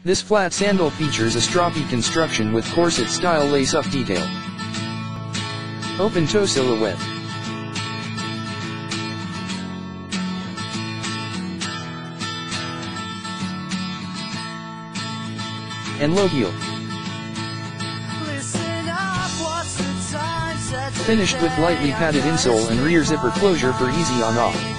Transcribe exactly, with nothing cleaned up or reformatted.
This flat sandal features a strappy construction with corset-style lace-up detail. Open-toe silhouette. And low heel. Finished with lightly padded insole and rear zipper closure for easy on-off.